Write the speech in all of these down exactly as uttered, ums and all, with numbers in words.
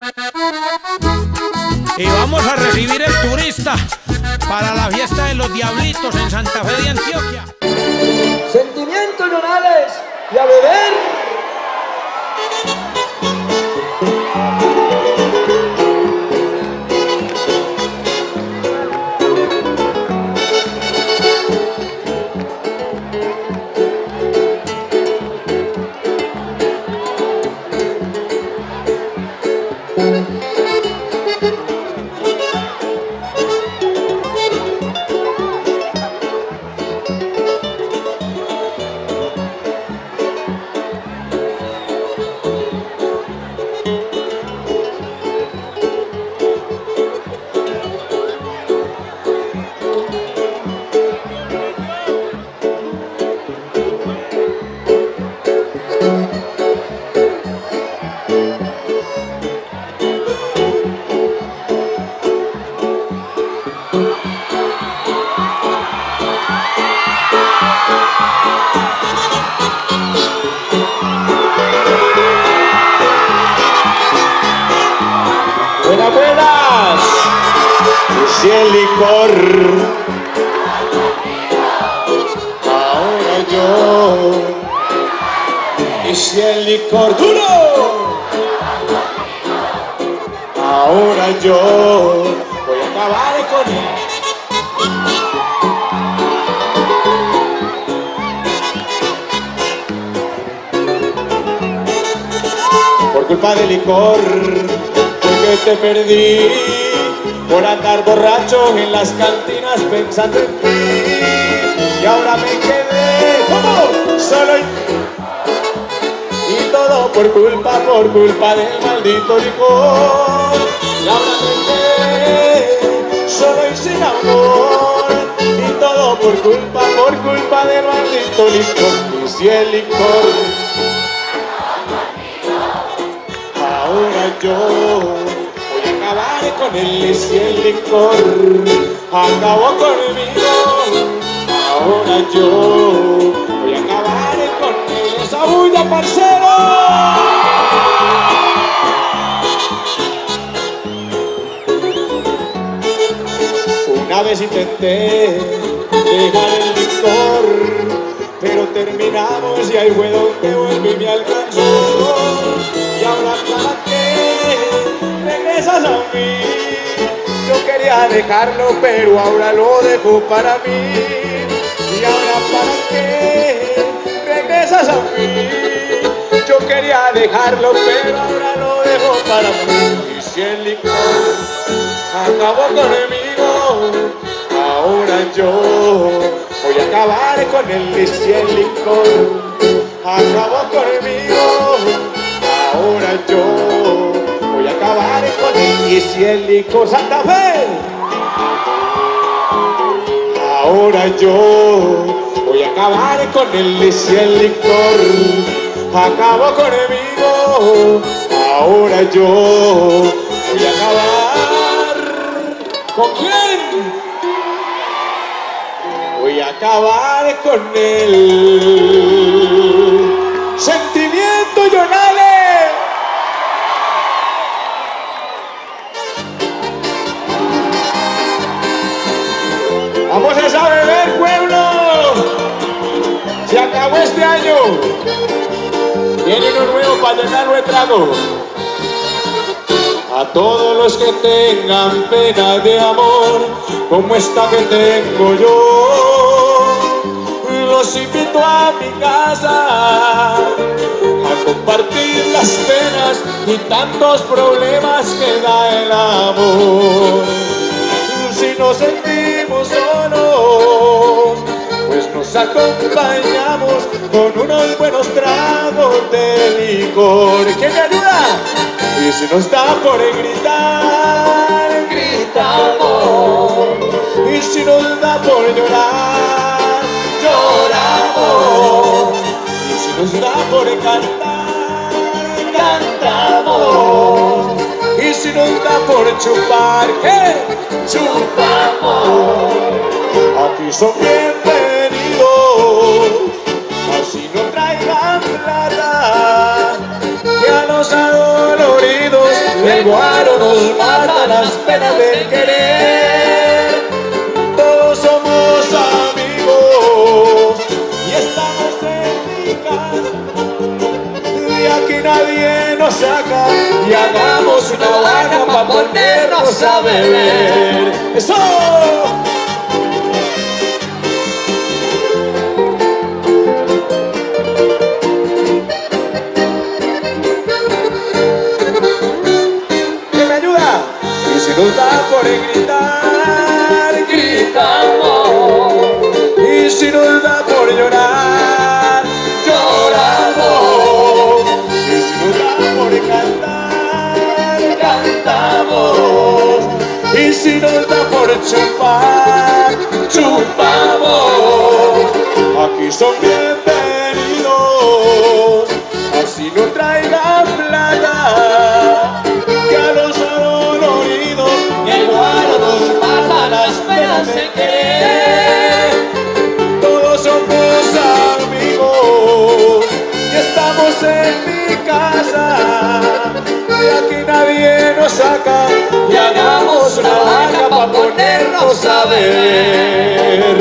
Y vamos a recibir el turista para la fiesta de los Diablitos en Santa Fe de Antioquia. Sentimientos llorales y a beber. Buenas, buenas. Y si el licor, ahora yo. Y si el licor duro, ahora yo voy a acabar con él. Por culpa del licor que te perdí, por andar borracho en las cantinas pensando en ti. Y ahora me quedé como solo y, y todo por culpa, por culpa del maldito licor. Y ahora me quedé solo y sin amor, y todo por culpa, por culpa del maldito licor. Y si el licor, ahora yo acabaré con él. Y si el licor acabó conmigo, ahora yo voy a acabar con él. ¡Esa bulla, parcero! Una vez intenté dejar el licor, pero terminamos y ahí fue donde vuelve y me alcanzó. Y ahora para qué regresas a mí. Yo quería dejarlo, pero ahora lo dejo para mí. Y ahora para qué regresas a mí. Yo quería dejarlo, pero ahora lo dejo para mí. Y si el licor acabó conmigo, ahora yo voy a acabar con él. Y si el licor acabó conmigo, ahora yo voy a acabar con él. Y si el licor, Santa Fe, ahora yo voy a acabar con él. Y si el licor acabó conmigo, ahora yo voy a acabar. ¿Con quién? Voy a acabar con él. Sentimientos llorales. Vamos a beber, pueblo. Se acabó este año. Viene uno nuevo para llenarlo de trago. A todos los que tengan pena de amor, como esta que tengo yo, los invito a mi casa a compartir las penas y tantos problemas que da el amor. Si nos sentimos solos, pues nos acompañamos con unos buenos tragos de licor. ¿Quién me ayuda? Y si nos da por gritar, gritamos. Y si nos da por llorar, lloramos. Y si nos da por cantar, cantamos. Y si nos da por chupar, ¿qué? Chupamos. Aquí son bienvenidos, así no traigan plata, que a los adoloridos el guaro nos mata las penas de querer. Todos somos amigos y estamos en mi casa. De aquí nadie nos saca y hagamos una vaca para ponernos a beber. ¡Eso! Nos da por gritar, gritamos. Y si nos da por llorar, lloramos. Y si nos da por cantar, cantamos. Y si nos da por chupar, chupamos. Aquí son bienvenidos, así no traigan plata, que a los nos mata las penas de querer. Todos somos amigos y estamos en mi casa. De aquí nadie nos saca y hagamos una vaca para ponernos a beber.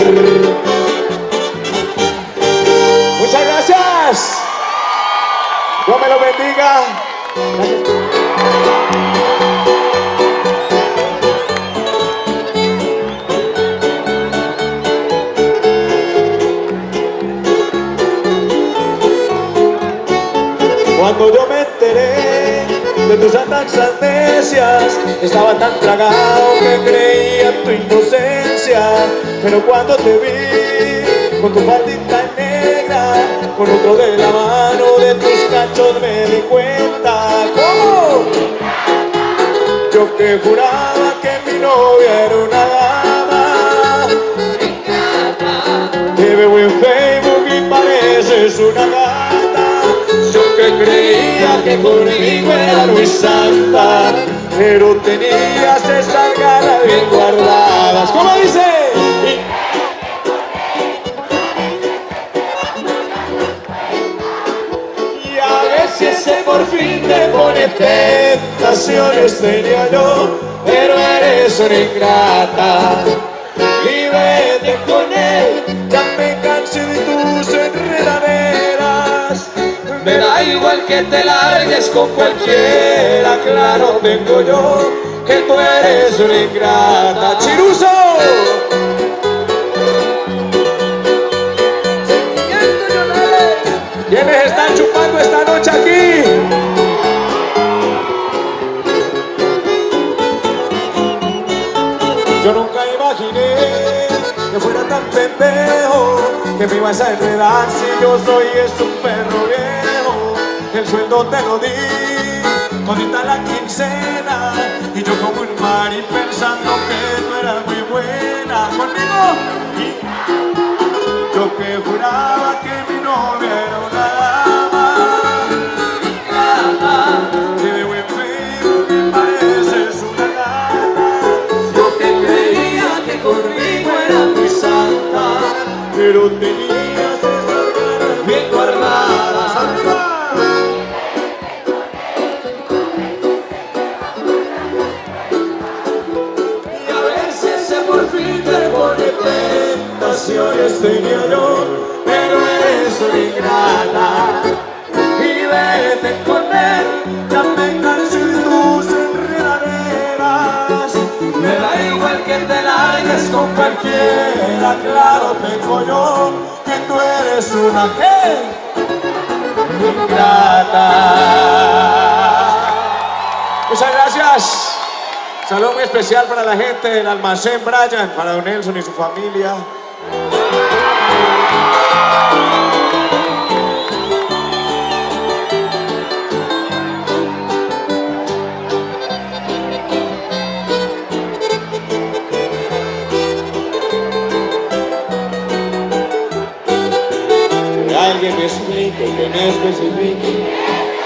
Muchas gracias. Dios me lo bendiga. Gracias. Cuando yo me enteré de tus ataques necias, estaba tan tragado que creía en tu inocencia. Pero cuando te vi con tu faldita negra, con otro de la mano de tus cachos, me di cuenta. ¿Cómo? Yo que juraba que mi novia era una dama, te veo en Facebook y pareces una gata. Yo que creía que conmigo era muy santa, pero tenías esas ganas bien guardadas. ¿Cómo dice? Y a ver si ese por fin te pone tentaciones tenía yo, pero eres una ingrata. Y vete con él, ya me cansé de tus enredaderas. Me da igual que te largues con cualquiera, claro vengo yo, que tú eres una ingrata. ¡Chiruso! ¿Quiénes están chupando esta noche aquí? Yo nunca imaginé que fuera tan pendejo, que me ibas a enredar si yo soy es un perro viejo. El sueldo te lo di, todita la quincena, y yo como un mari pensando que tú eras muy buena conmigo. Y yo que juraba que mi novia era una dama, te veo en Facebook y pareces una gata. Yo que creía que conmigo era muy santa, pero tenías esas ganas bien guardadas. Tentaciones tenía yo, pero eres una ingrata. Y vete con él, ya me cansé de tus enredaderas. Me da igual que te largues con cualquiera, claro tengo yo, que tú eres una ¿qué? Ingrata. Muchas gracias. Saludo muy especial para la gente del Almacén Brian, para don Nelson y su familia. Que alguien me explique, que me especifique.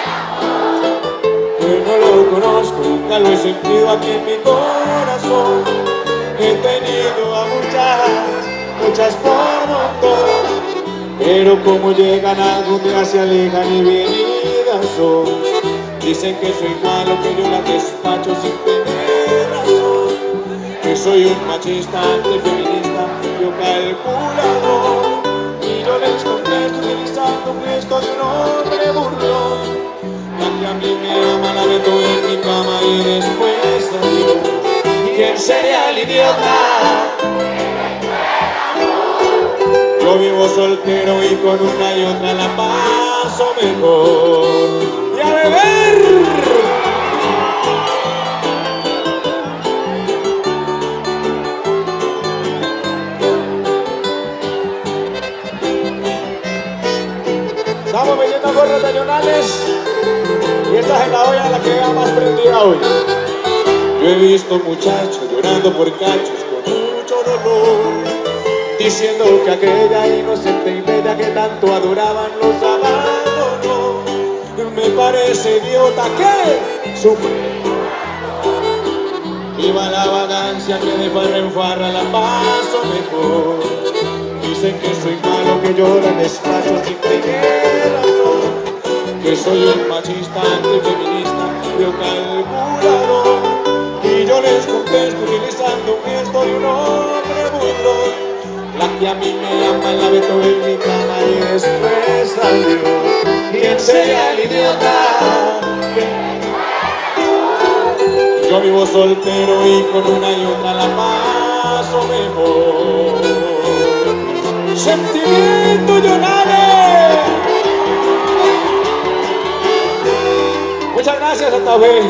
Yo no lo conozco, nunca lo he sentido aquí en mi corazón. He tenido a muchas, muchas por montón, pero como llegan algún día se alejan y venidas son. Dicen que soy malo, que yo la despacio. soy un machista, antifeminista, yo calculador. Y yo les contesto utilizando un gesto de un hombre burlón. La que a mí me ama la meto en mi cama y después adiós. ¿Quién sería el idiota? Yo vivo soltero y con una y otra la paso mejor. ¡Y a beber! Estamos metiendo gorras regionales y esta es la olla la que va más prendida hoy. Yo he visto muchachos llorando por cachos con mucho dolor, diciendo que aquella inocente y bella que tanto adoraban los abandonó. Me parece idiota que sufre. Viva la vagancia que de farra en farra la paso mejor. Dicen que soy malo, que lloran despachos sin tener razón, que soy un machista, antifeminista, yo calculador. Y yo les contesto utilizando un gesto de un hombre burlón. La que a mí me ama la meto en mi cama y después adiós. ¿Quién sería el idiota? Yo vivo soltero y con una y otra la paso mejor. Sentimiento Llorales. Muchas gracias, Santa Fe.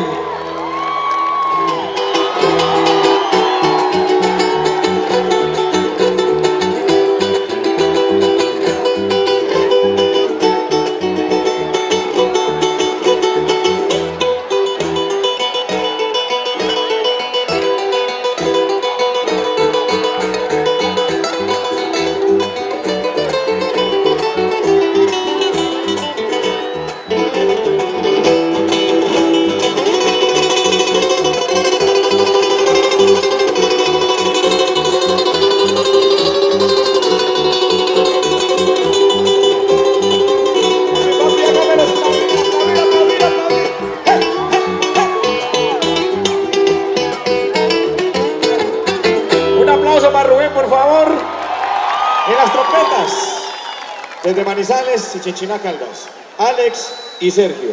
Desde Manizales y Chinchiná Caldas, Alex y Sergio.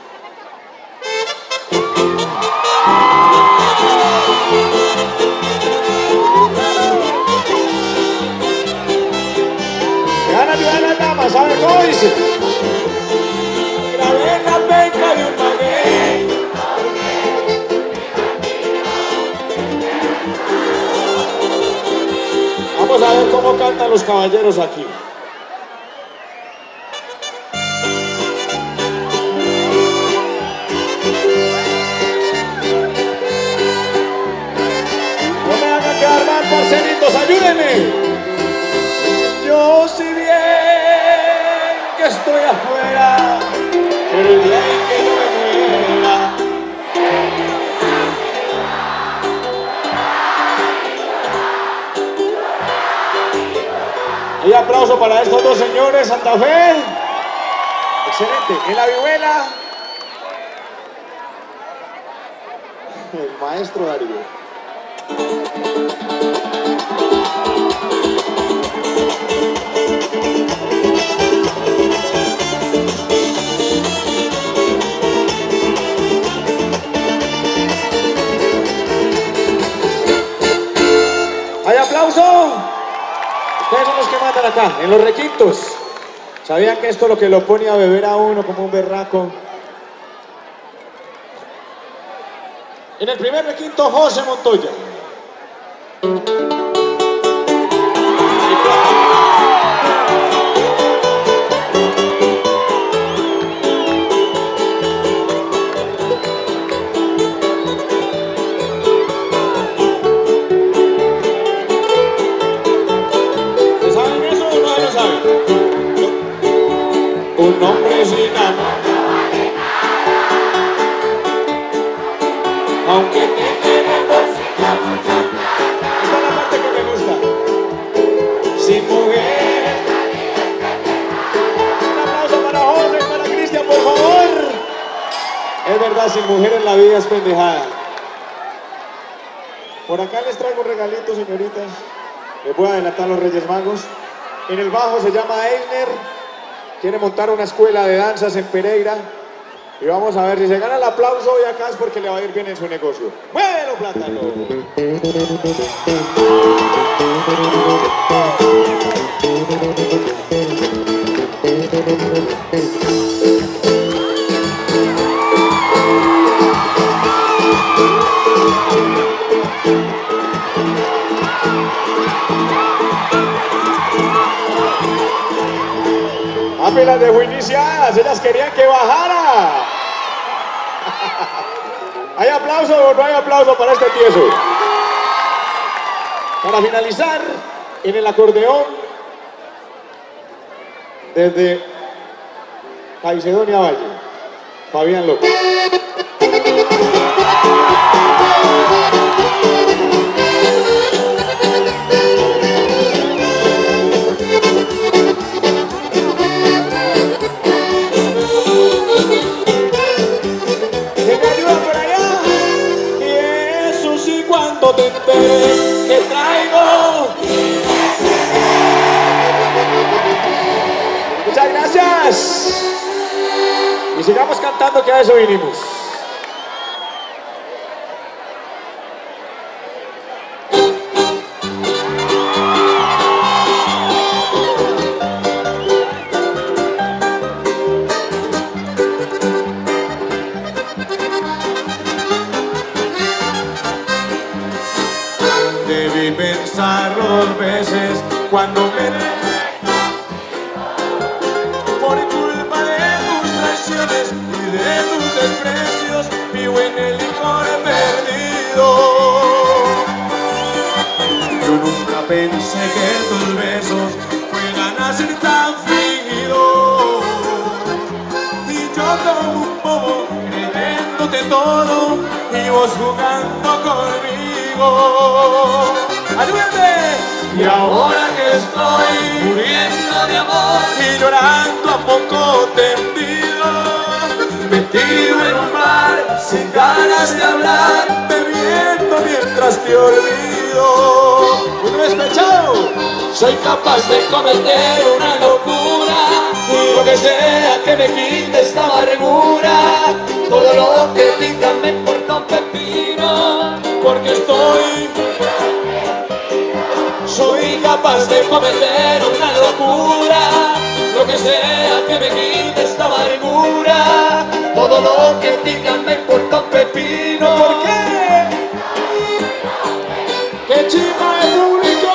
Gana de una dama, ¿sabe cómo dice? Grabé la penca de un maguey. Vamos a ver cómo cantan los caballeros aquí. Parcelitos, ayúdenme. Yo si bien que estoy afuera, pero el día en que yo me muera, y aplauso para estos dos señores, Santa Fe. Excelente. En la vihuela, el maestro Darío. ¿Hay aplauso? Ustedes son los que mandan acá, en los requintos. ¿Sabían que esto es lo que lo pone a beber a uno como un berraco? En el primer requinto, José Montoya. Un hombre sin amor, aunque te queremos. Esta es la parte que me gusta. Sin mujer. Un aplauso para José y para Cristian, por favor. Es verdad, sin mujer en la vida es pendejada. Por acá les traigo un regalito, señoritas. Les voy a adelantar los Reyes Magos. En el bajo se llama Einer. Quiere montar una escuela de danzas en Pereira. Y vamos a ver si se gana el aplauso hoy acá es porque le va a ir bien en su negocio. ¡Muévelo, plátano! Apenas dejó iniciadas, ellas querían que bajara. ¿Hay aplauso o no hay aplauso para este tieso? Para finalizar, en el acordeón, desde Caicedonia Valle, Fabián López. Te enteres que traigo. Muchas gracias. Y sigamos cantando, que a eso vinimos. Debí pensar dos veces cuando me dejé por culpa de tus traiciones y de tus desprecios. Vivo en el licor perdido. Yo nunca pensé que tus besos fueran a ser tan fingidos. Y yo como un bobo creyéndote todo y vos jugando conmigo. ¡Ayúdame! Y ahora que estoy muriendo de amor y llorando a poco tendido, metido en un bar sin ganas de hablar, bebiendo mientras te olvido. Un despechado. Soy capaz de cometer una locura, y lo que sea que me quite esta amargura. Todo lo que digan me importa un pepino, porque estoy Soy capaz de cometer una locura, lo que sea que me quite esta amargura. Todo lo que digan me importa un pepino. ¿Por qué? ¡Qué chiva el público!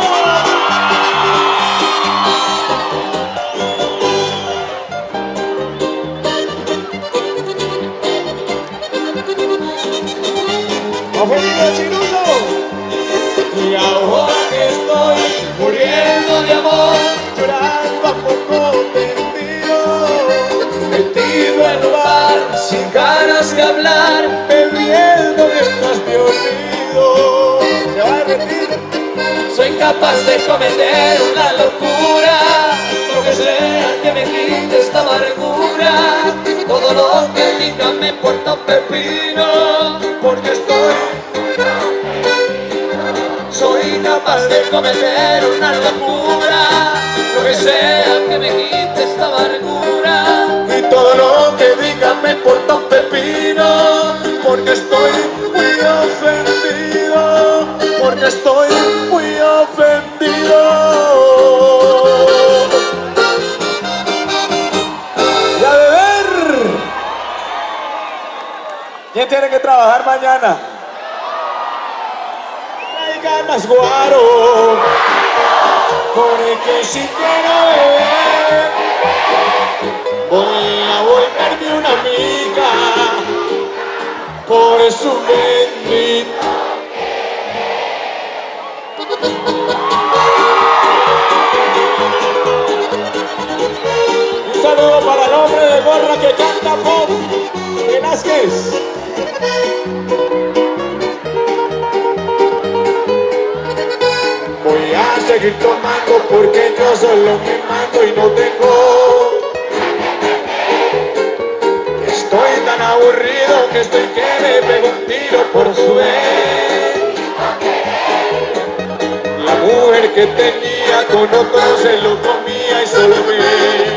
¡Ofendido Chiruso! Y ahora que estoy muriendo de amor, Llorando a poco tendido, metido en un bar sin ganas de hablar, bebiendo mientras te olvido. ¿Se va a repetir? soy capaz de cometer una locura, lo que sea que me quite esta amargura. Todo lo que digan me importa un pepino, porque estoy Soy capaz de cometer una locura, lo que sea que me quite esta amargura. Y todo lo que digan me importa un pepino, porque estoy muy ofendido, porque estoy muy ofendido. Y a beber. ¿Quién tiene que trabajar mañana? Traigan más guaro, porque si quiero beber voy a volverme una amiga por su bendito. Un saludo para el hombre de gorra que canta pop, Velázquez. Voy a seguir tomando porque yo solo me mando y no tengo. Estoy tan aburrido que estoy que me pego un tiro por su vez. que tenía con otros se lo comía y solo me...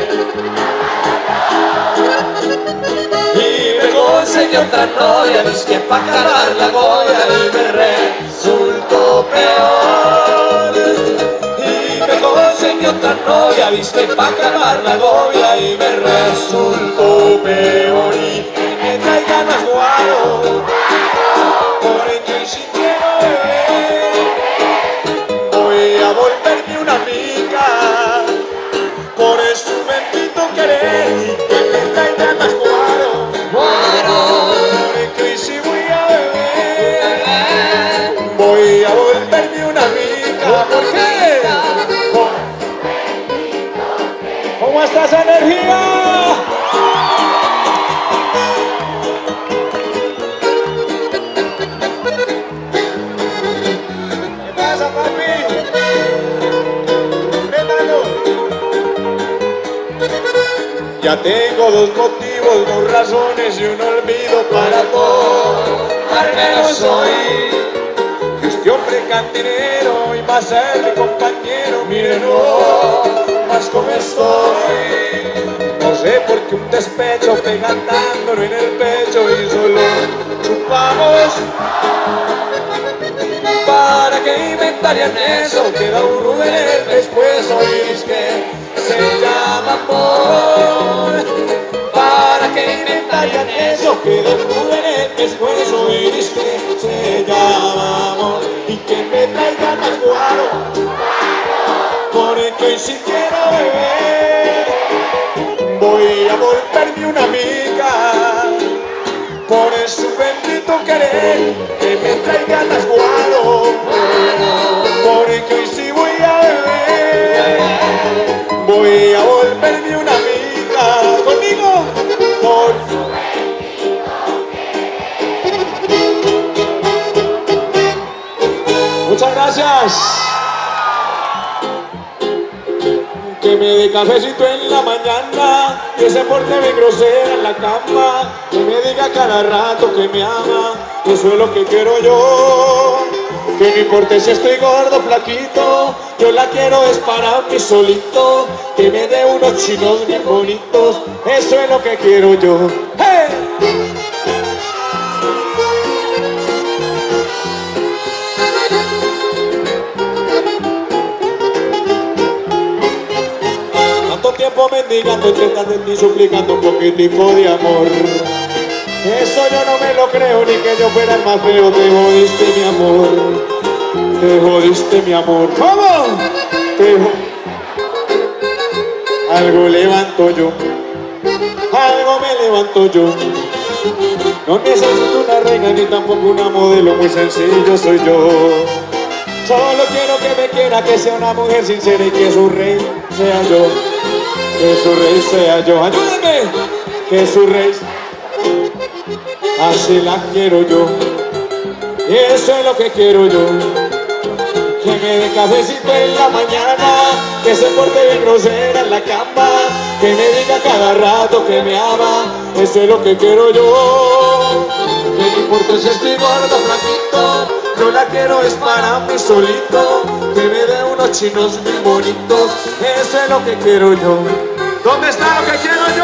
Y me conseguí otra novia, dizque pa' cargar la goya y me resultó peor. Y me conseguí otra novia, dizque pa' cargar la goya y me resultó peor. Y que me traigan más guaro, por ello y si quiero beber, voy a volverme una amiga, por eso bendito querer. Y que me traigan más guaro, por ello y si voy a beber, voy a volverme una amiga. ¿Por qué? ¿Cómo está esa energía? ¿Qué pasa, papi? Véndalo. Ya tengo dos motivos, dos razones y un olvido para todo. Barbero soy, Que este hombre cantinero y va a ser mi compañero. Miren, no, más como estoy. No sé por qué un despecho pegándolo en el pecho y solo chupamos. ¿para qué inventarían eso? Queda un Rubén después, oír que se llama amor. ¿Para qué inventarían eso? Queda un Rubén después, oír que se llama amor. Y que me traigan más guaro, por eso y si quiero beber, voy a volverme una amiga, por eso bendito querer. Que me traigan más guaro, por eso y si voy a beber, voy a volverme una amiga. Conmigo, por muchas gracias. Que me dé cafecito en la mañana, que se porte bien grosera en la cama, que me diga cada rato que me ama, eso es lo que quiero yo. Que no importe si estoy gordo, flaquito, yo la quiero es para mí solito. Que me dé unos chinos bien bonitos, eso es lo que quiero yo. ¡Hey! Tiempo mendigando, intentando en ti, suplicando un poquitico de amor. Eso yo no me lo creo, ni que yo fuera el más feo. Te jodiste, mi amor, te jodiste, mi amor. ¿Cómo? Te jo... Algo levanto yo, algo me levanto yo. No necesito una reina ni tampoco una modelo, muy sencillo soy yo. Solo quiero que me quiera, que sea una mujer sincera y que su rey sea yo. Que su rey sea yo, ayúdenme, que su rey, así la quiero yo, y eso es lo que quiero yo. Que me dé cafecito en la mañana, que se porte bien grosera en la cama, que me diga cada rato que me ama, eso es lo que quiero yo. Que no importa si estoy gordo o flaquito, yo la quiero es para mí solito. Que me dé unos chinos muy bonitos, eso es lo que quiero yo. ¿Dónde está lo que quiero yo?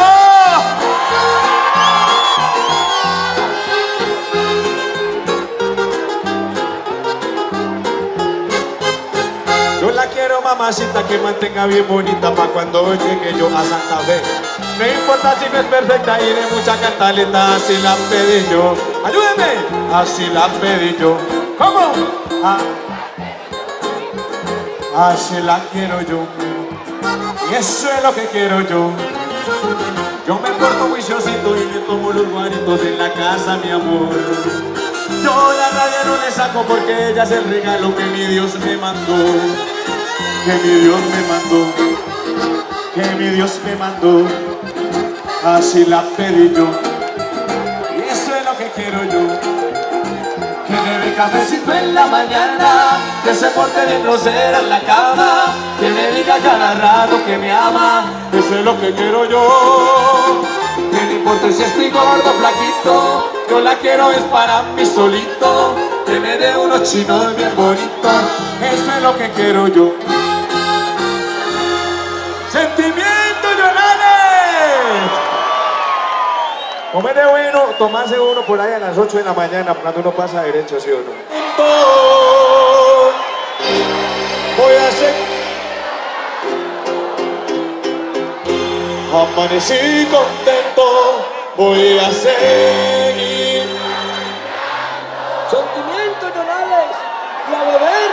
Yo la quiero, mamacita, que mantenga bien bonita pa' cuando llegue yo a Santa Fe. No importa si no es perfecta y de mucha cantaleta, así la pedí yo. Ayúdenme, así la pedí yo. ¿Cómo? Ah. Así la quiero yo. Y eso es lo que quiero yo. Yo me porto juiciosito y le tomo los guaritos en la casa, mi amor. Yo la rabia no le saco porque ella es el regalo que mi Dios me mandó. Que mi Dios me mandó. Que mi Dios me mandó. Así la pedí yo. Y eso es lo que quiero yo. Que me dé cafecito en la mañana, que se porte bien grosera en la cama, que me diga cada rato que me ama, eso es lo que quiero yo. Que no importa si estoy gordo o flaquito, yo la quiero es para mí solito. que me dé unos chinos bien bonitos, eso es lo que quiero yo. Sentimientos Llorales. Comer de bueno, tomarse uno por ahí a las ocho de la mañana cuando uno pasa derecho, ¿sí o no? Voy a hacer. Amanecí contento, voy a seguir. Sentimientos Llorales y a beber.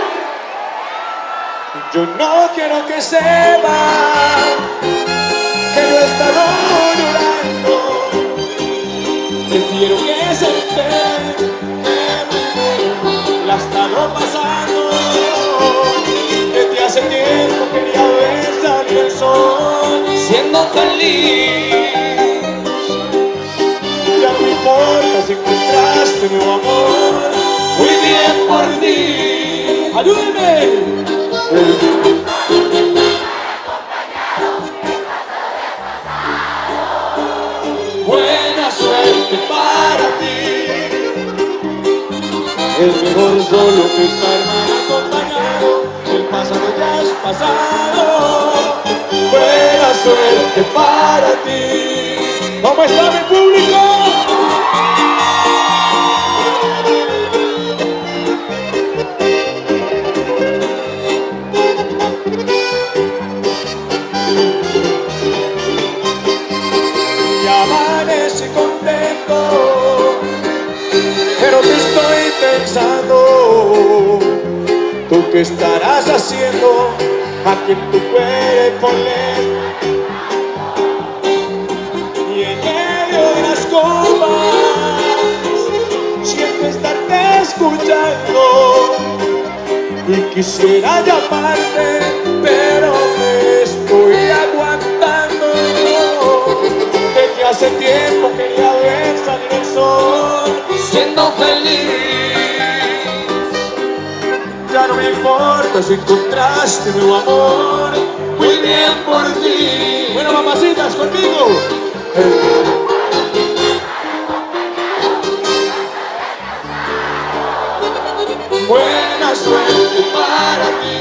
Yo no quiero que sepan que no he estado llorando. Prefiero que se enteren que me la he estado pasando. Desde hace tiempo quería ver salir el sol siendo feliz. Ya no importa si encontraste nuevo amor, muy bien por ti. ¡Ayúdeme! Buena suerte para ti. Es mejor solo que estar mal acompañado. El pasado ya es pasado. Buena suerte para ti. ¿Cómo está mi público? Amanecí contento, pero te estoy pensando. ¿Tú qué estarás haciendo aquí en tu cuerpo lento? Y en medio de las copas siento estarte escuchando. Y quisiera llamarte, pero me estoy aguantando. Hace tiempo quería ver salir el sol siendo feliz. Ya no me importa si encontraste nuevo amor, muy bien por ti. Bueno, mamacitas, conmigo. Buena suerte para ti.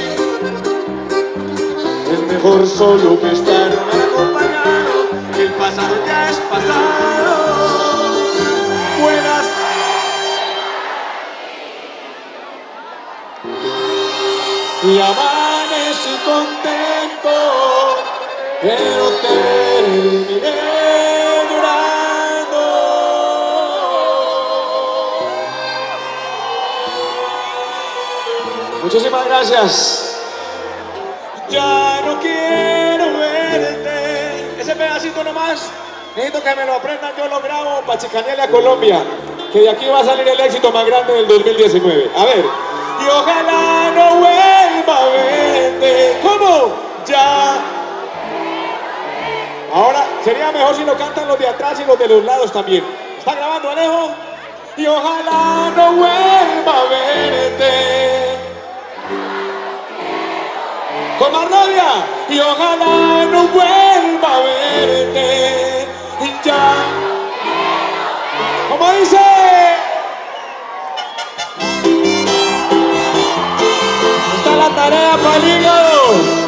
Es mejor solo que estar mal acompañado. El pasado ya es pasado. Buenas. Y amanecí contento, pero terminé llorando. Muchísimas gracias. Ya no quiero verte. Ese pedacito nomás, necesito que me lo aprendan, yo lo grabo para chicanearle a Colombia, que de aquí va a salir el éxito más grande del dos mil diecinueve. A ver, y ojalá no vuelva a verte. ¿Cómo? Ya. Ahora, sería mejor si lo cantan los de atrás y los de los lados también. ¿Está grabando, Alejo? Y ojalá no vuelva a verte. Con más rabia. Y ojalá no vuelva a verte. Y ya. ¿Cómo dice? Está la tarea para el hígado.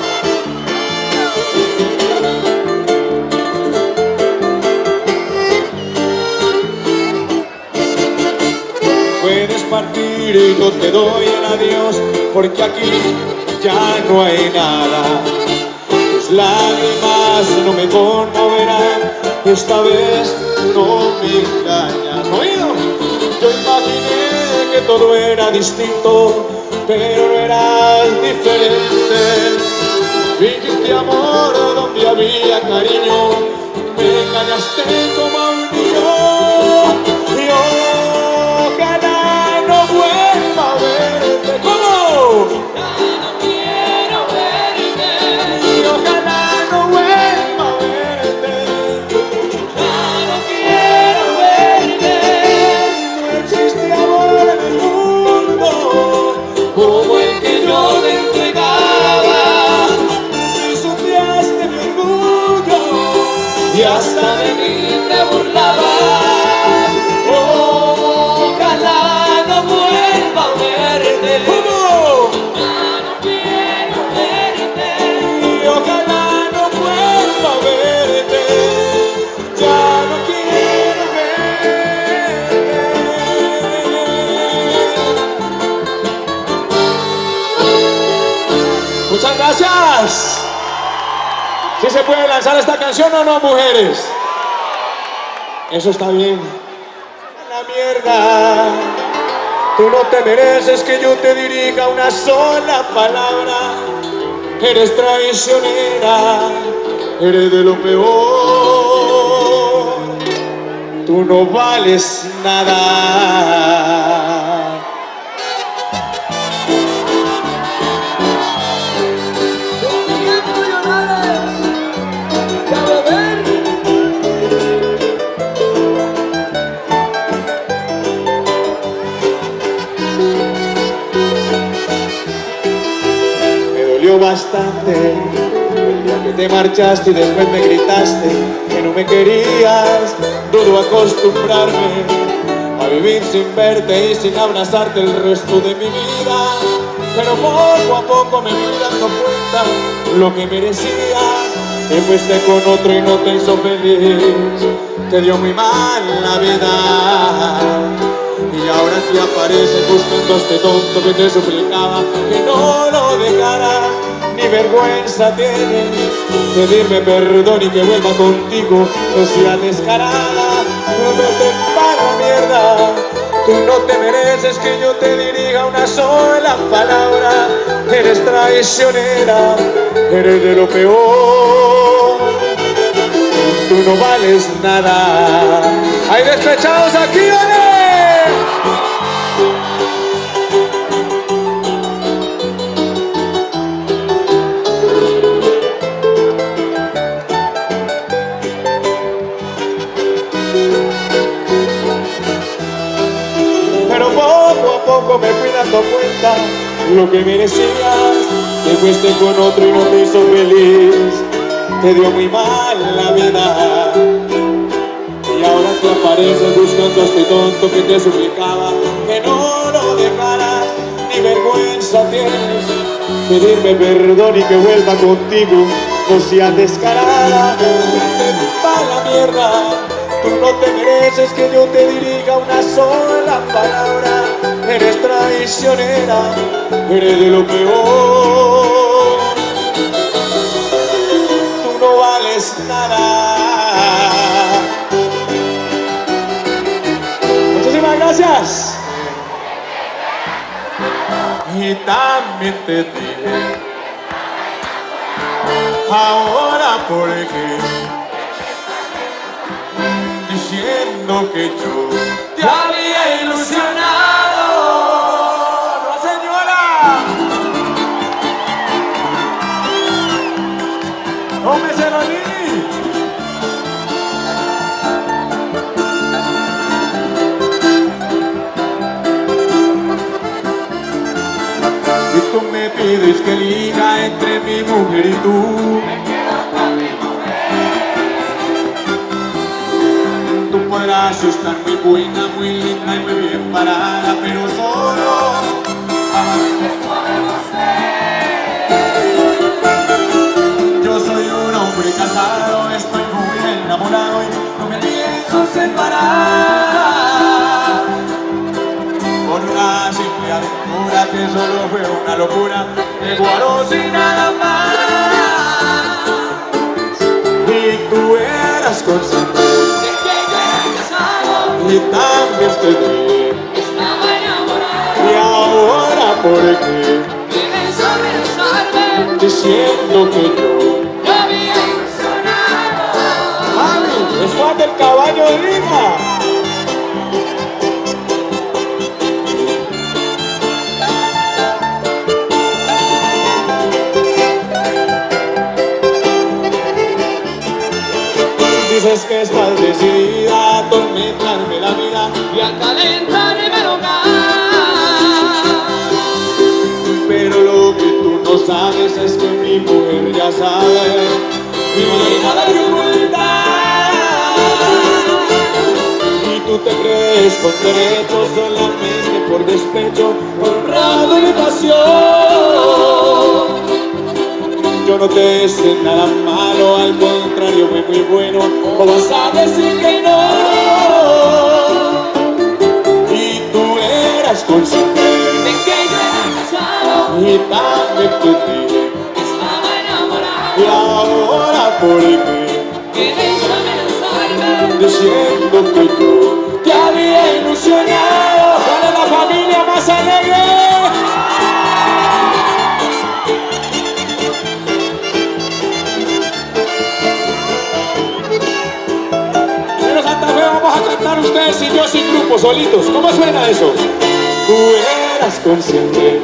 Puedes partir y no te doy el adiós, porque aquí ya no hay nada. Tus lágrimas no me conmoverán, esta vez no me engañas. ¿Oído? Yo imaginé que todo era distinto, pero no eras diferente. Fingiste amor donde había cariño, me engañaste como a un niño. Y ojalá no vuelva a verte. ¿Cómo? Ya no quiero verte. Y ojalá no vuelva a verte. Ya no quiero verte. No existe amor en el mundo como el que yo te entregaba. Pisoteaste mi orgullo y hasta de mí te burlaste. gracias. ¿Sí se puede lanzar esta canción o no, mujeres? Eso está bien. La mierda. Tú no te mereces que yo te dirija una sola palabra. Eres traicionera, eres de lo peor. Tú no vales nada. Bastante el día que te marchaste y después me gritaste que no me querías. Dudo acostumbrarme a vivir sin verte y sin abrazarte el resto de mi vida, pero poco a poco me fui dando cuenta lo que merecías. Te fuiste con otro y no te hizo feliz, te dio muy mal la vida. Y ahora te apareces buscando a este tonto que te suplicaba que no lo dejaras. Ni vergüenza tienes pedirme perdón y que vuelva contigo, no seas descarada. No vete para la mierda. Tú no te mereces que yo te dirija una sola palabra. Eres traicionera, eres de lo peor. Tú no vales nada. Hay despechados aquí, ¿vale? Me fui dando cuenta lo que merecías. Te fuiste con otro y no te hizo feliz, te dio muy mal la vida. Y ahora te apareces buscando a este tonto que te suplicaba que no lo dejaras. Ni vergüenza tienes pedirme perdón y que vuelva contigo, no seas descarada. Vete pa' la mierda. Tú no te mereces que yo te dirija una sola palabra. Eres traicionera, eres de lo peor. Tú no vales nada. Muchísimas gracias. Y también te dije, ahora por qué, diciendo que yo te había ilusionado. ¡Tómeselo, Nini! Y tú me pides que elija entre mi mujer y tú. Me quedo con mi mujer. Tú podrás estar muy buena, muy linda y muy bien parada, pero solo a veces podemos ser. Muy casado, estoy muy enamorado y no me pienso separar por una simple aventura que solo fue una locura de guaros y nada más. Y tú eras consciente de que yo era casado y también te dije que estaba enamorado. Y ahora por qué vienes a besarme diciendo que yo es Juan del Caballo de Lima. Dices que estás decidida a atormentarme la vida y a calentarme el hogar. Pero lo que tú no sabes es que mi mujer ya sabe y no hay nada que ocultar. Tú te crees con derecho solamente por despecho, honrado y pasión. Yo no te hice nada malo, al contrario fue muy bueno. ¿O vas a decir que no? Y tú eras consciente de que yo era casado y también te dije que estaba enamorado. por qué quieres amenazarme, diciendo que yo te había ilusionado. ¿Cuál es la familia más alegre? Pero Santa Fe, vamos a cantar ustedes y yo sin grupo, solitos. ¿Cómo suena eso? Tú eras consciente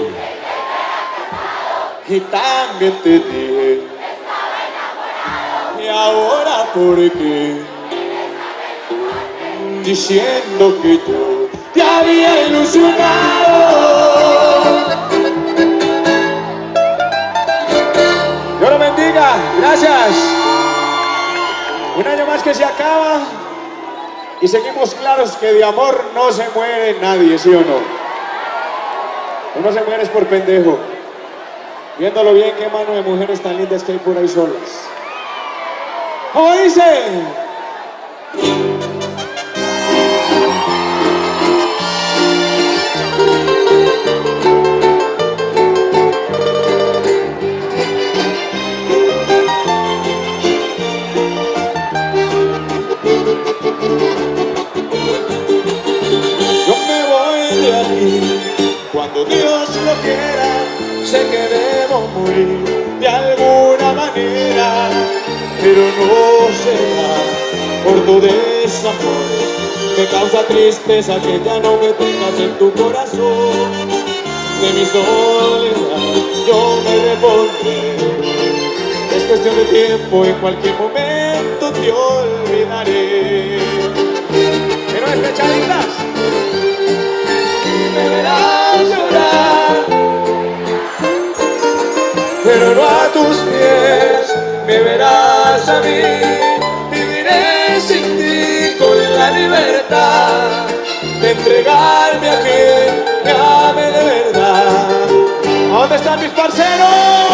y también te dije, y ahora por qué diciendo que yo te había ilusionado. Dios lo bendiga, gracias. Un año más que se acaba y seguimos claros que de amor no se muere nadie, ¿sí o no? Uno se muere es por pendejo. Viéndolo bien, qué mano de mujeres tan lindas que hay por ahí solas. ¿Cómo dice? Yo me voy de aquí cuando Dios lo quiera. Sé que debo morir de alguna manera, pero no será por tu desamor. Me causa tristeza que ya no me tengas en tu corazón. De mi soledad yo me repondré. Es cuestión de tiempo, en cualquier momento te olvidaré. Pero despechaditas, me verás llorar, pero no a tus pies, me verás a mí. Viviré sin ti con la libertad de entregarme a quien me ame de verdad. ¿A dónde están mis parceros?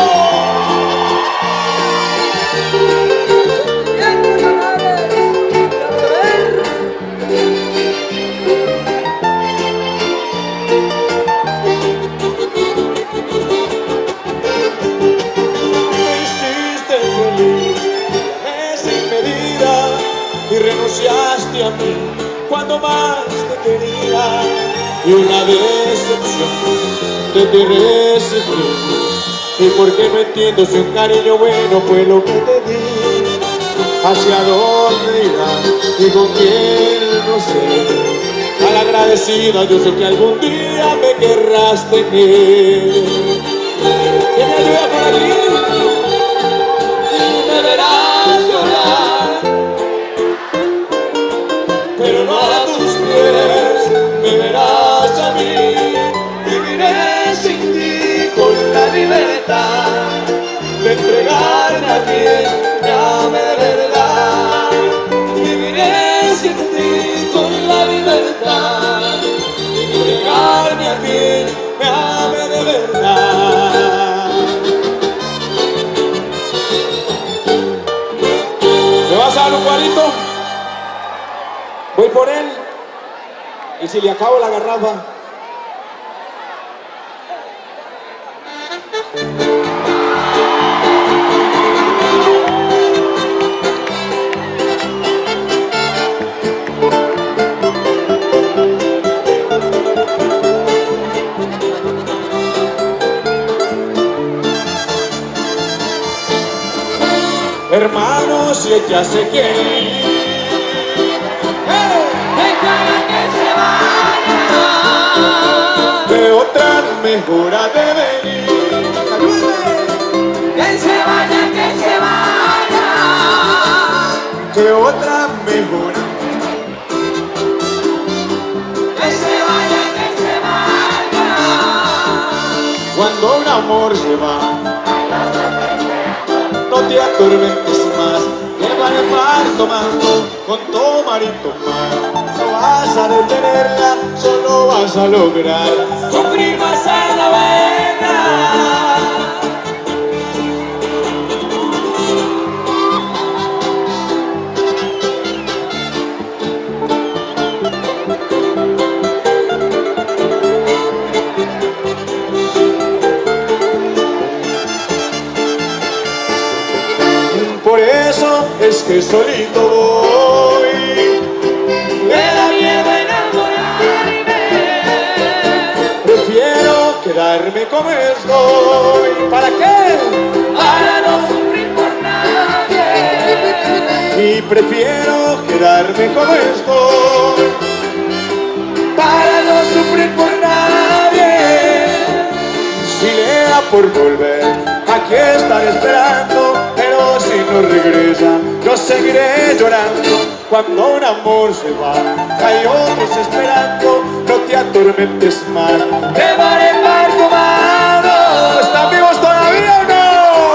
Renunciaste a mí cuando más te quería, y una decepción te te recibí. Y porque no entiendo si un cariño bueno fue lo que te di. Hacia dónde irá y con quién no sé. Malagradecida, yo sé que algún día me querrás tener. ¿Quién me ayuda por aquí? Y me verás llorar, pero no a tus pies, me verás a mí. Viviré sin ti con la libertad de entregarme a quien me ame de verdad. Viviré sin ti con la libertad de entregarme a quien me ame de verdad. ¿Me vas a dar un cuadrito? Voy por él, y si le acabo la garrafa. Hermanos, si ella se quiere ir, que otra mejor ha de venir. Que se vaya, que se vaya, Que otra mejor. que se vaya, que se vaya. Cuando un amor se va, no te atormentes más. Lleva el mar tomando, con tomar y tomar. No vas a detenerla, solo vas a lograr Sufrir más en la vena. Por eso es que solito voy. Me da miedo enamorarme. Prefiero quedarme como estoy. ¿Para qué? Para no sufrir por nadie. Y prefiero quedarme como estoy. Para no sufrir por nadie. Si le da por volver, aquí estaré esperando. Pero si no regresa, yo seguiré llorando. Cuando un amor se va, hay otros esperando. No te atormentes más, Llevaré mal tomado. ¿están vivos todavía o no?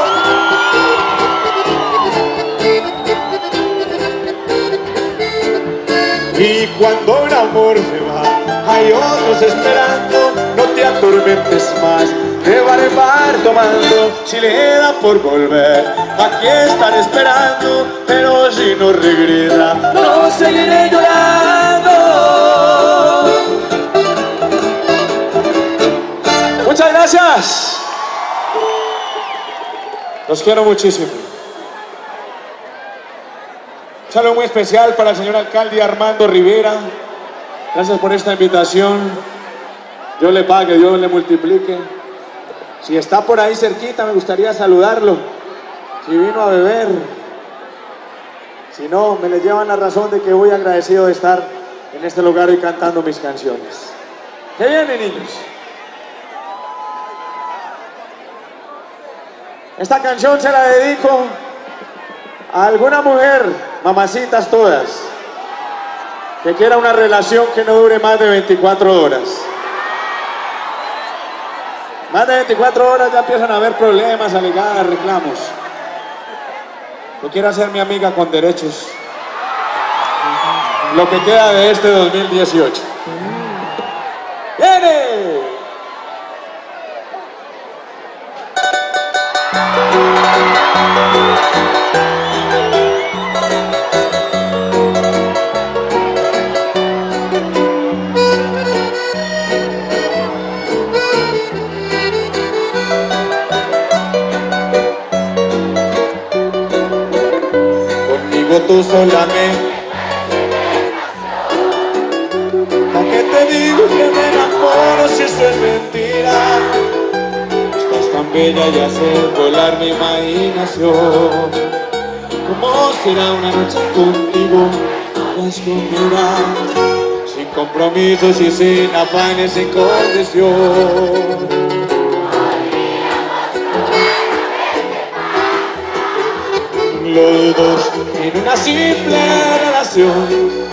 Y cuando un amor se va, hay otros esperando. No te atormentes más, llevaré par tomando. Si le da por volver, aquí estaré esperando. Pero si no regresa, No seguiré llorando. muchas gracias. Los quiero muchísimo. Un saludo muy especial para el señor alcalde Armando Rivera. Gracias por esta invitación. Dios le pague, Dios le multiplique. Si está por ahí cerquita, me gustaría saludarlo. Si vino a beber. Si no, me le llevan la razón de que voy agradecido de estar en este lugar y cantando mis canciones. ¿Qué viene, niños? Esta canción se la dedico a alguna mujer, mamacitas todas, que quiera una relación que no dure más de veinticuatro horas. Más de veinticuatro horas ya empiezan a haber problemas, alegadas, reclamos. Yo quiero ser mi amiga con derechos. Lo que queda de este dos mil dieciocho. ¡Viene! Conmigo tú solamente. ¿Para qué te digo que me enamoro si eso es mentira? Estás tan bella y haces volar mi imaginación. ¿Cómo será una noche contigo a escondidas? Sin compromisos y sin afanes, sin condición. Los dos en una simple relación.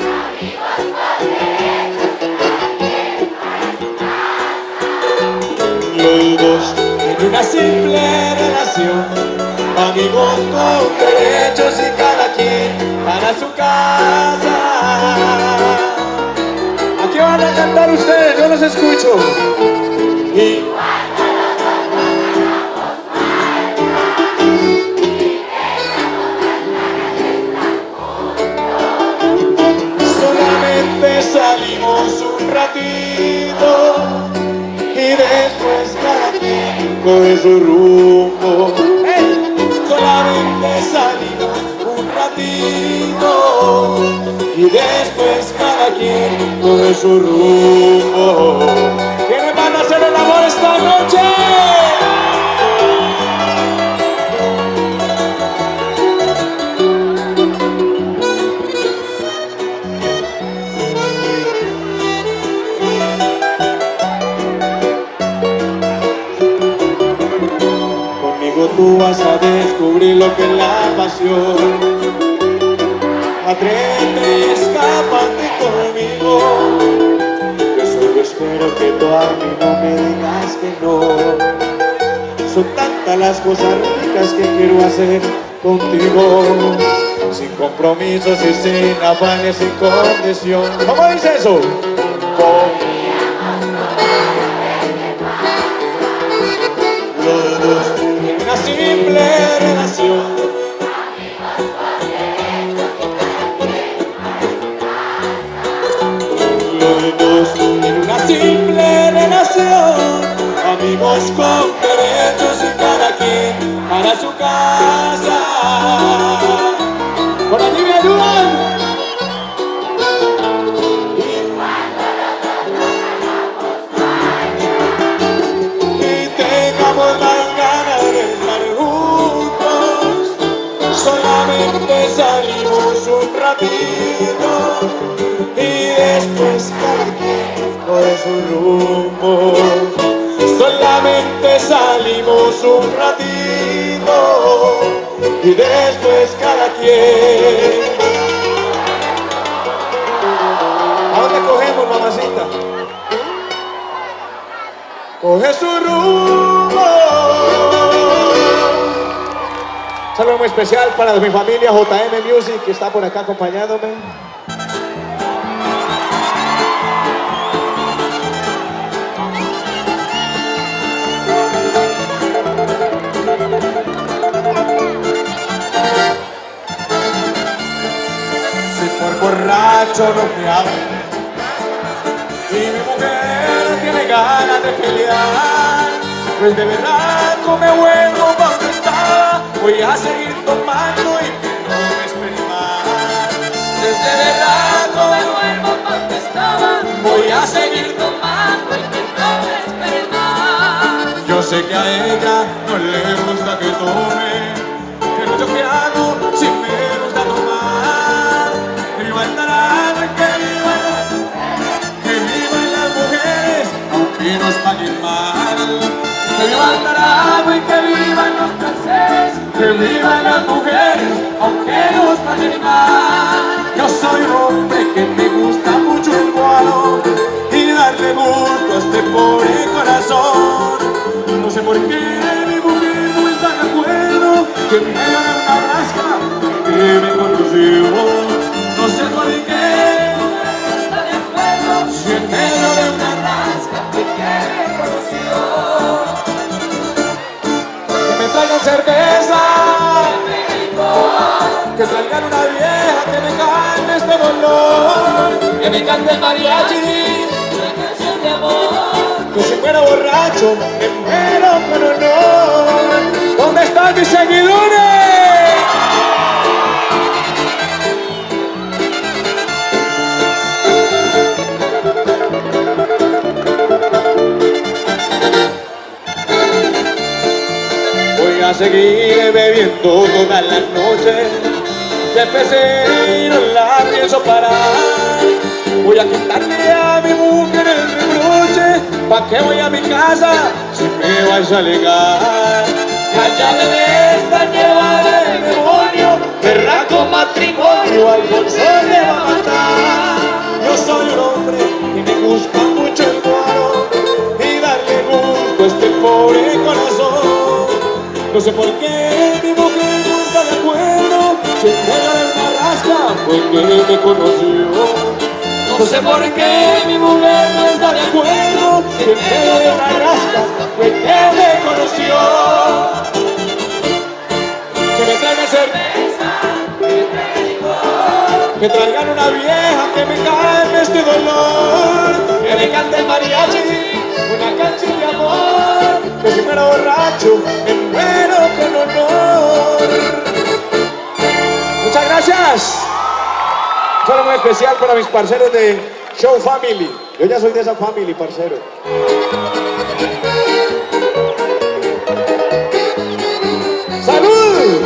Los dos en una simple relación, amigos con derechos y cada quien para su casa. Aquí van a cantar ustedes, yo los escucho. Y solamente salimos un ratito y después cada quien coge su rumbo. ¡Hey! Solamente salimos un ratito y después cada quien coge su rumbo. ¿Quiénes van a hacer el amor esta noche? Tú vas a descubrir lo que es la pasión. Atrévete, escápate conmigo. Yo solo espero que tú a mí no me digas que no. Son tantas las cosas ricas que quiero hacer contigo. Sin compromisos y sin afanes, sin condición. ¿Cómo dice eso? Con los dos. Una simple relación. Los dos en una simple relación, amigos con derechos y cada quien para su casa. salimos un ratito y después cada quien coge su rumbo. Solamente salimos un ratito y después cada quien. ¿A dónde cogemos, mamacita? Coge su rumbo. Un saludo muy especial para mi familia J M Music, que está por acá acompañándome. Si por borracho no me habla y mi mujer tiene ganas de pelear, pues de verdad no me vuelvo pa' donde estaba. Voy a seguir tomando y no me esperen más. Desde verdad no me vuelvo pa' donde estaba. Voy a seguir tomando y no me esperen más. Yo sé que a ella no le gusta que tome, pero yo qué hago si me gusta tomar. Viva el tarango y que vivan, que vivan las mujeres, aunque nos paguen mal. Que viva el tarango y que vivan los placeres, Que vivan las mujeres, aunque nos paguen mal. yo soy un hombre que me gusta mucho el guaro y darle gusto a este pobre corazón. No sé por qué mi mujer no está de acuerdo que me haga una rasca que me conoció. No sé por qué No está de acuerdo si en medio de una rasca que me conoció. que me traigan cerveza, que traigan una vieja que me calme este dolor, Que me cante mariachi, una canción de amor. que si fuera borracho me muero con honor. ¿Dónde están mis seguidores? Voy a seguir bebiendo todas las noches. Ya empecé y no la pienso parar. Voy a quitarle a mi mujer el reproche. ¿Pa' qué voy a mi casa si me vais a alegar? Allá de esta llevada del demonio, berraco matrimonio, Alfonso le va a matar. Yo soy un hombre que me gusta mucho el guaro y darle gusto a este pobre corazón. No sé por qué mi mujer no está de acuerdo, si en medio de una rasca fue que me conoció. no sé por qué mi mujer no está de acuerdo. Si en medio de una rasca fue que me conoció. Que me traigan cerveza, que traigan una vieja que me calme este dolor, que me cante mariachi, una canción de amor, que si fuera borracho me muero con honor. Muchas gracias. Un saludo muy especial para mis parceros de Show Family. Yo ya soy de esa family, parcero. ¡Salud!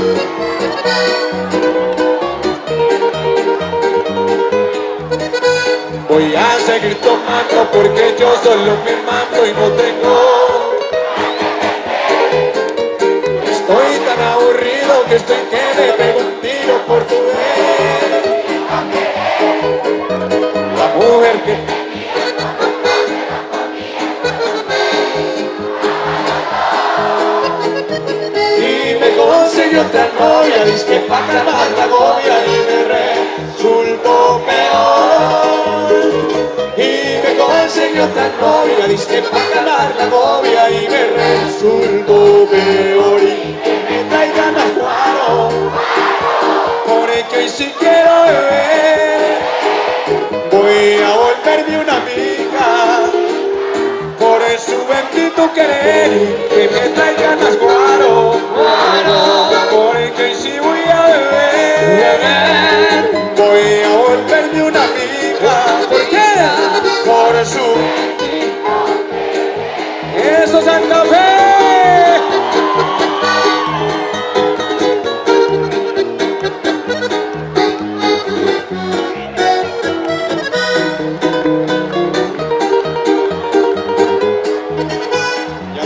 Voy a seguir tomando porque yo solo me mando y no tengo. Estoy tan aburrido que estoy que me pego un tiro por tu vez. La mujer que y me consiguió otra novia, dizque pa' calmar la agobia y me resultó peor. Y me consiguió otra novia, dizque pa' calmar la agobia y me resultó peor. Y que me traigan a Juaro, por que hoy sí quiero beber. Voy a volverme una amiga, por su bendito querer, y que me traigan a Juaro, porque hoy sí voy a beber. Voy a volverme una amiga, ¿por qué? Por su eso Santa Fe.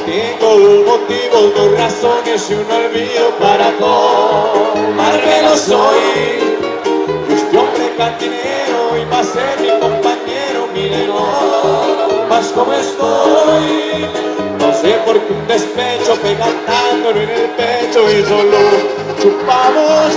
tengo dos motivos, dos razones y un olvido para tomármelo soy. Este hombre cantinero y va a ser mi compañero, mire no más como estoy. No sé por qué un despecho pega tanto en el pecho y solo chupamos.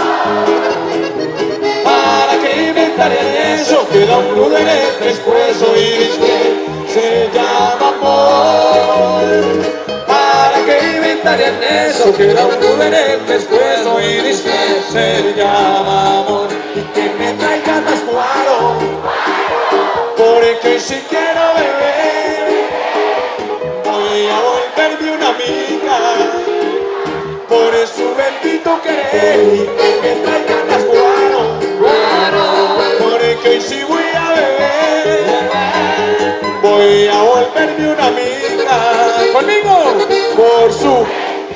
¿Para qué inventarían eso? Queda un nudo en el pescuezo y dice se llama amor. ¿Para qué inventarían eso? Queda un nudo en el pescuezo y dice se llama amor. Y que me traiga más guaro, porque si quiero beber voy a volverme una amiga. Por eso bendito querer y que me traigan más guaro, porque si voy a beber voy a volverme una amiga. Conmigo, por su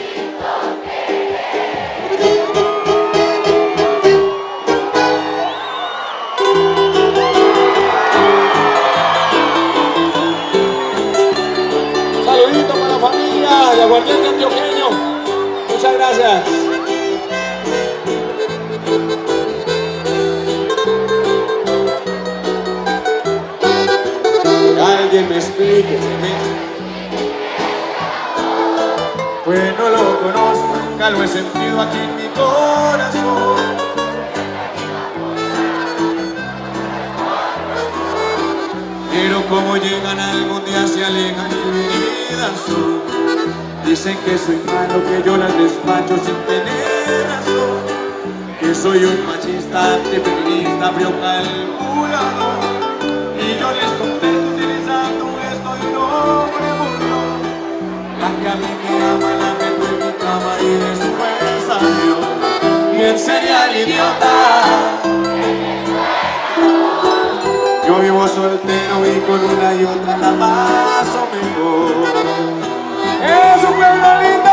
saludito para la familia de Aguardiente Antioqueño. Muchas gracias. Que alguien me explique, pues no lo conozco, nunca lo he sentido aquí en mi corazón. Pero como llegan algún día se alejan y mi vida son. Dicen que soy malo, que yo las despacho sin tener razón, que soy un machista, antifeminista, frío calculador. Y yo les contesto utilizando esto y no me burlo. La que a mí me ama la meto en mi cama y después adiós. ¿Quién sería el idiota? Yo vivo soltero y con una y otra la paso mejor. ¡Es un pueblo lindo!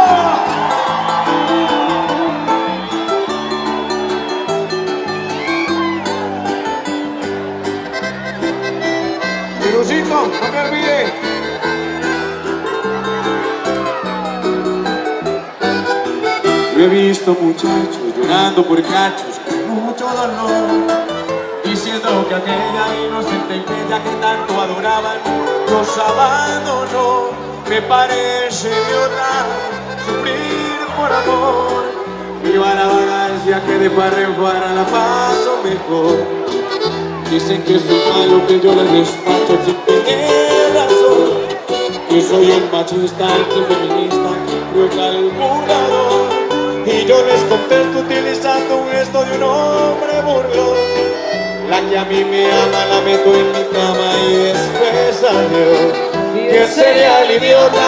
Virusito, no me olvide. Yo he visto muchachos llorando por cachos con mucho dolor, diciendo que aquella inocente bella que tanto adoraban los abandonó. Me parece idiota sufrir por amor. Viva la vagancia que de par en par la paso mejor. Dicen que soy malo, que yo les despacho sin tener razón, que soy un machista, antifeminista, yo calculador. Y yo les contesto utilizando un gesto de un hombre burlón. La que a mí me ama la meto en mi cama y después adiós. ¿Quién sería el idiota?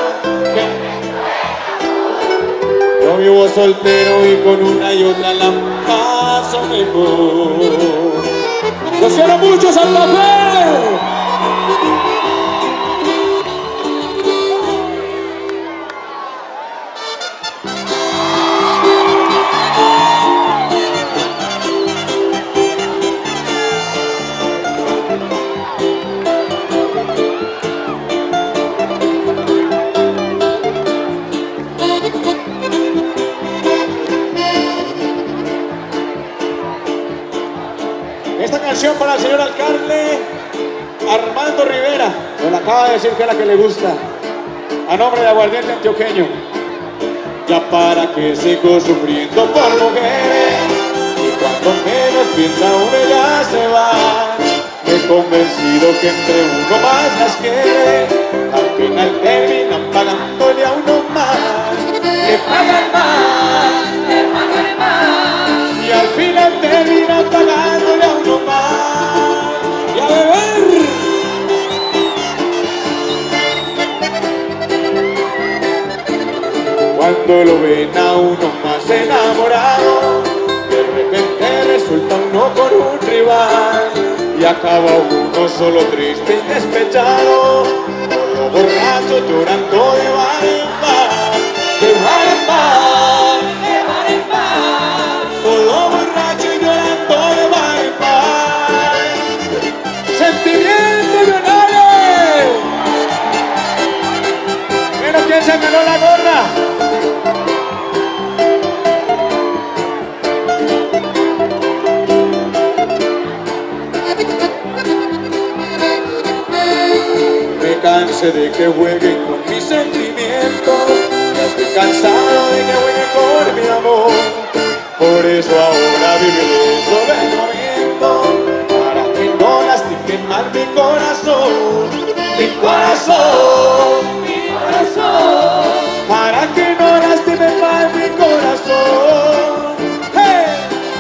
Yo vivo soltero y con una y otra la paso mejor. ¡Los quiero mucho, Santa Fe! Esta canción para el señor alcalde Armando Rivera, me la acaba de decir que es la que le gusta, a nombre de Aguardiente Antioqueño. Ya para que sigo sufriendo por mujeres, y cuando menos piensa uno ya se va. Me he convencido que entre uno más las quiere, al final terminan pagándole a uno más. Le pagan más, le pagan más, y al final terminan pagándole a uno más. Y a beber. Cuando lo ven a uno más enamorado, de repente resulta uno con un rival, y acaba uno solo triste y despechado, todo borracho llorando de bar en bar, de bar en bar, de bar en bar, todo borracho y llorando de bar en bar. Sentimientos millonarios. se ganó la gorra. Me cansé de que jueguen con mis sentimientos, ya estoy cansado de que jueguen con mi amor. Por eso ahora viviré sobre el momento, para que no lastimen mal mi corazón, mi corazón, mi corazón, para que no lastimen mal mi corazón. ¡Hey!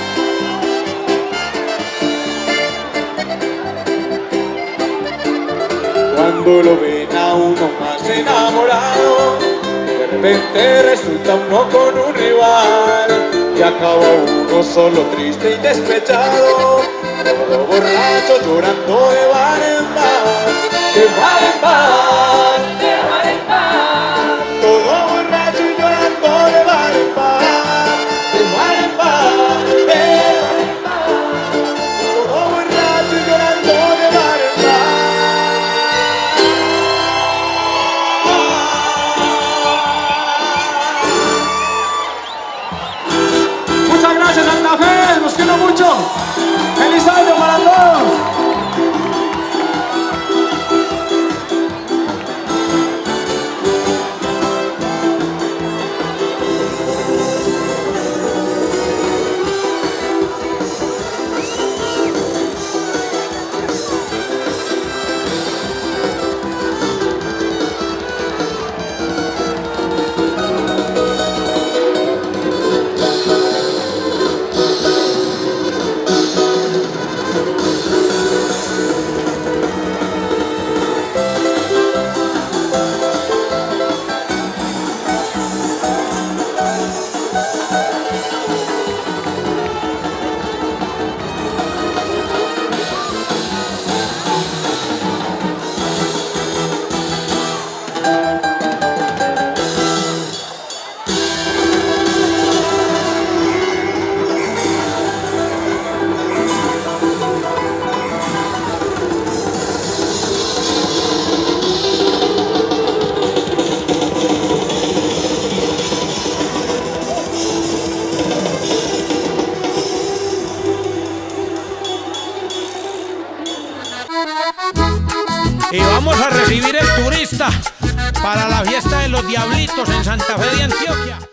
Cuando lo ven a uno más enamorado, de repente resulta uno con un rival, y acaba uno solo, triste y despechado, todo borracho llorando de bar en bar, de bar en bar, de bar en bar, todo borracho y llorando de bar en bar, de bar en bar, de bar en bar, todo borracho y llorando de bar en bar. Muchas gracias, Santa Fe, los quiero mucho. ¡Feliz año para todos! Y vamos a recibir el turista para la fiesta de los Diablitos en Santa Fe de Antioquia.